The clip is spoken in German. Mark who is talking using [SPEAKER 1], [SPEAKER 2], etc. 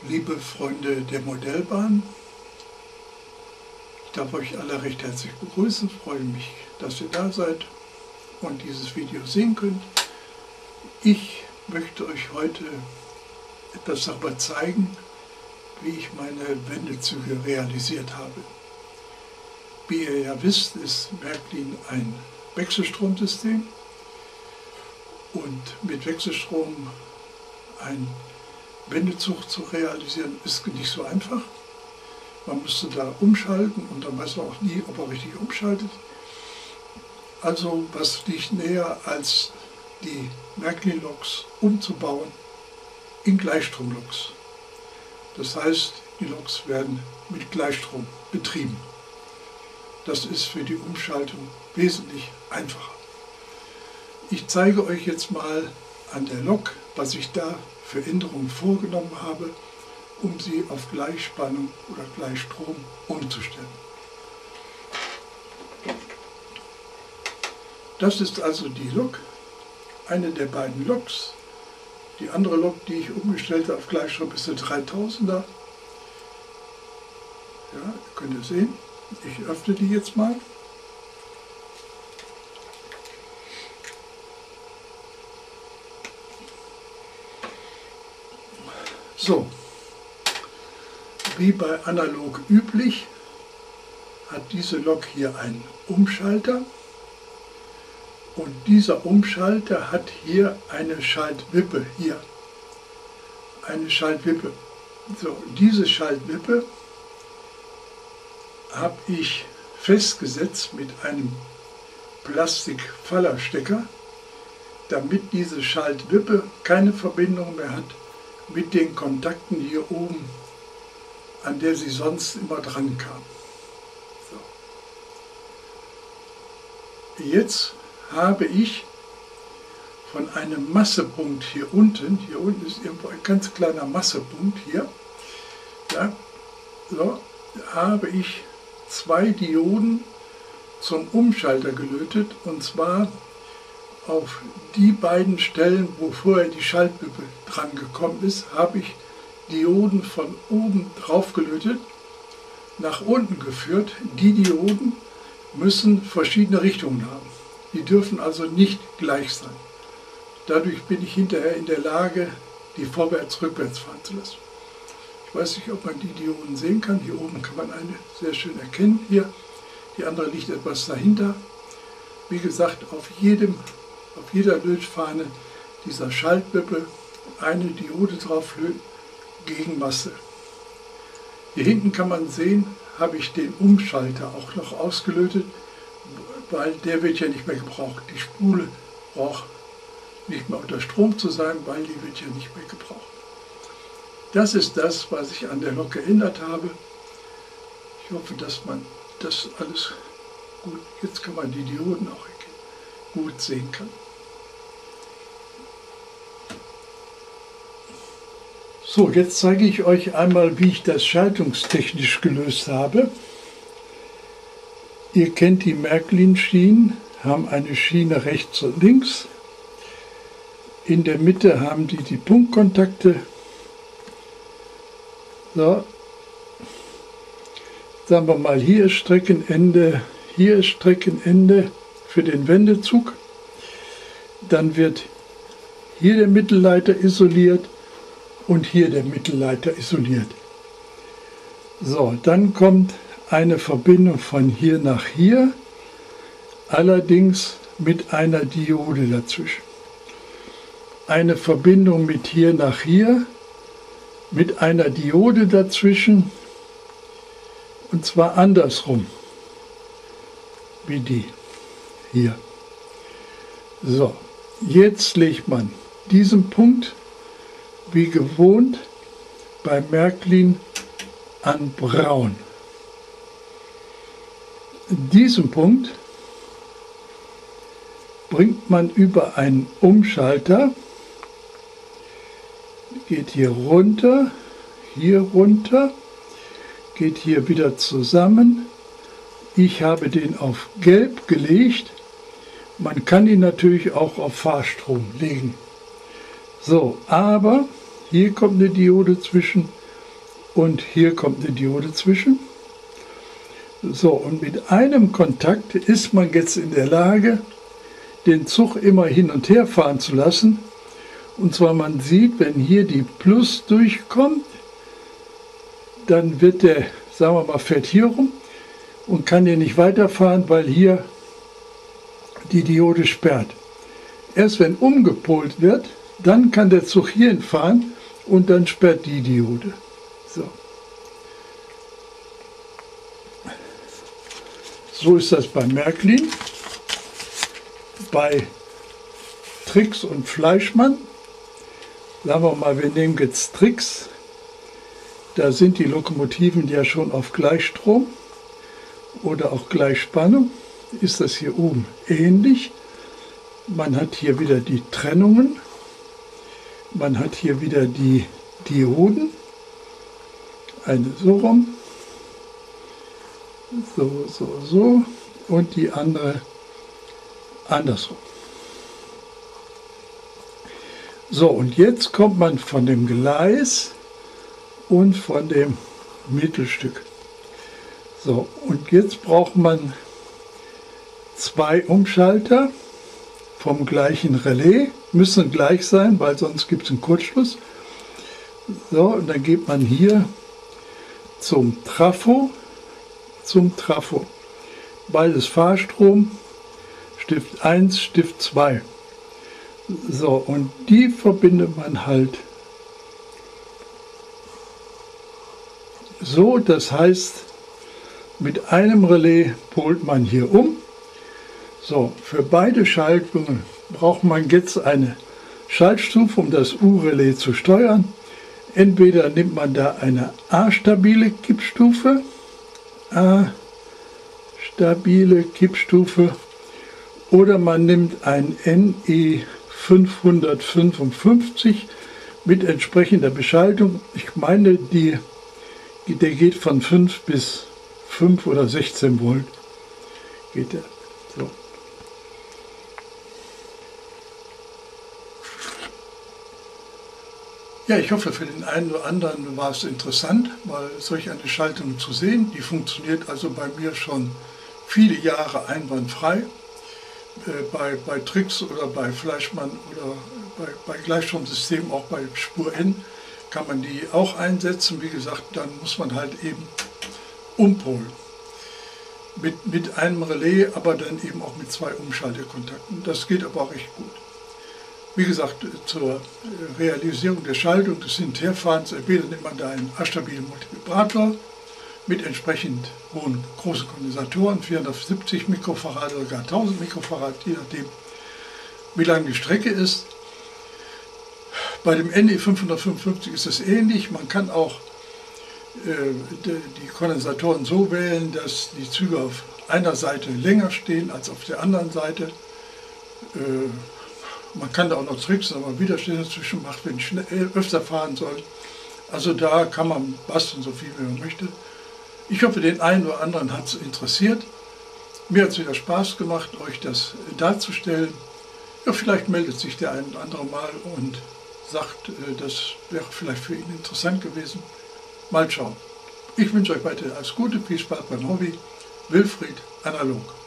[SPEAKER 1] Liebe Freunde der Modellbahn, ich darf euch alle recht herzlich begrüßen, freue mich, dass ihr da seid und dieses Video sehen könnt. Ich möchte euch heute etwas darüber zeigen, wie ich meine Wendezüge realisiert habe. Wie ihr ja wisst, ist Märklin ein Wechselstromsystem und mit Wechselstrom ein Wendezug zu realisieren ist nicht so einfach. Man müsste da umschalten und dann weiß man auch nie, ob er richtig umschaltet. Also was liegt näher, als die Märklin-Loks umzubauen in Gleichstromloks. Das heißt, die Loks werden mit Gleichstrom betrieben. Das ist für die Umschaltung wesentlich einfacher. Ich zeige euch jetzt mal an der Lok, was ich da für Änderungen vorgenommen habe, um sie auf Gleichspannung oder Gleichstrom umzustellen. Das ist also die Lok, eine der beiden Loks. Die andere Lok, die ich umgestellt habe auf Gleichstrom, ist eine 3000er. Ja, könnt ihr sehen. Ich öffne die jetzt mal. So, wie bei analog üblich, hat diese Lok hier einen Umschalter und dieser Umschalter hat hier eine Schaltwippe, hier eine Schaltwippe. So, diese Schaltwippe habe ich festgesetzt mit einem Plastikfallerstecker, damit diese Schaltwippe keine Verbindung mehr hat mit den Kontakten hier oben, an der sie sonst immer dran kam. So. Jetzt habe ich von einem Massepunkt hier unten ist irgendwo ein ganz kleiner Massepunkt hier, ja, so, habe ich zwei Dioden zum Umschalter gelötet, und zwar auf die beiden Stellen, wo vorher die Schaltwippe dran gekommen ist, habe ich Dioden von oben drauf gelötet, nach unten geführt. Die Dioden müssen verschiedene Richtungen haben. Die dürfen also nicht gleich sein. Dadurch bin ich hinterher in der Lage, die vorwärts-rückwärts fahren zu lassen. Ich weiß nicht, ob man die Dioden sehen kann. Hier oben kann man eine sehr schön erkennen. Hier, die andere liegt etwas dahinter. Wie gesagt, auf jeder Lötfahne dieser Schaltwippe eine Diode drauf löten gegen Masse. Hier hinten kann man sehen, habe ich den Umschalter auch noch ausgelötet, weil der wird ja nicht mehr gebraucht. Die Spule braucht nicht mehr unter Strom zu sein, weil die wird ja nicht mehr gebraucht. Das ist das, was ich an der Lok geändert habe. Ich hoffe, dass man das alles gut, jetzt kann man die Dioden auch gut sehen kann. So, jetzt zeige ich euch einmal, wie ich das schaltungstechnisch gelöst habe. Ihr kennt die Märklin-Schienen, haben eine Schiene rechts und links. In der Mitte haben die Punktkontakte. So. Sagen wir mal, hier ist Streckenende für den Wendezug. Dann wird hier der Mittelleiter isoliert und hier der Mittelleiter isoliert. So, dann kommt eine Verbindung von hier nach hier, allerdings mit einer Diode dazwischen. Eine Verbindung mit hier nach hier, mit einer Diode dazwischen, und zwar andersrum, wie die hier. So, jetzt legt man diesen Punkt wie gewohnt bei Märklin an braun. Diesen Punkt bringt man über einen Umschalter, geht hier runter, geht hier wieder zusammen. Ich habe den auf Gelb gelegt. Man kann ihn natürlich auch auf Fahrstrom legen. So, aber hier kommt eine Diode zwischen und hier kommt eine Diode zwischen. So, und mit einem Kontakt ist man jetzt in der Lage, den Zug immer hin und her fahren zu lassen. Und zwar man sieht, wenn hier die Plus durchkommt, dann wird der, sagen wir mal, fährt hier rum und kann hier nicht weiterfahren, weil hier die Diode sperrt. Erst wenn umgepolt wird, dann kann der Zug hierhin fahren und dann sperrt die Diode. So. So ist das bei Märklin. Bei Trix und Fleischmann, sagen wir mal, wir nehmen jetzt Trix, da sind die Lokomotiven ja schon auf Gleichstrom oder auch Gleichspannung, ist das hier oben ähnlich. Man hat hier wieder die Trennungen, man hat hier wieder die Dioden, eine so rum, so und die andere andersrum. So, und jetzt kommt man von dem Gleis und von dem Mittelstück. So, und jetzt braucht man zwei Umschalter vom gleichen Relais, müssen gleich sein, weil sonst gibt es einen Kurzschluss. So, und dann geht man hier zum Trafo, beides Fahrstrom, Stift 1, Stift 2. So, und die verbindet man halt so, das heißt, mit einem Relais polt man hier um. So, für beide Schaltungen braucht man jetzt eine Schaltstufe, um das U-Relais zu steuern. Entweder nimmt man da eine A-stabile Kippstufe, oder man nimmt ein NE 555 mit entsprechender Beschaltung. Ich meine, der geht von 5 bis 5 oder 16 Volt. Geht der. So. Ja, ich hoffe, für den einen oder anderen war es interessant, mal solch eine Schaltung zu sehen. Die funktioniert also bei mir schon viele Jahre einwandfrei. Bei Trix oder bei Fleischmann oder bei Gleichstromsystemen, auch bei Spur N, kann man die auch einsetzen. Wie gesagt, dann muss man halt eben umpolen. Mit einem Relais, aber dann eben auch mit zwei Umschaltekontakten. Das geht aber auch recht gut. Wie gesagt, zur Realisierung der Schaltung des Hinterherfahrens, entweder nimmt man da einen astabilen Multivibrator mit entsprechend hohen großen Kondensatoren, 470 Mikrofarad oder gar 1000 Mikrofarad, je nachdem, wie lang die Strecke ist. Bei dem NE 555 ist es ähnlich. Man kann auch die Kondensatoren so wählen, dass die Züge auf einer Seite länger stehen als auf der anderen Seite. Man kann da auch noch tricksen, aber Widerstände dazwischen macht, wenn ich öfter fahren soll. Also da kann man basteln, so viel wie man möchte. Ich hoffe, den einen oder anderen hat es interessiert. Mir hat es wieder Spaß gemacht, euch das darzustellen. Ja, vielleicht meldet sich der ein oder andere mal und sagt, das wäre vielleicht für ihn interessant gewesen. Mal schauen. Ich wünsche euch weiter alles Gute, viel Spaß beim Hobby. Wilfried, analog.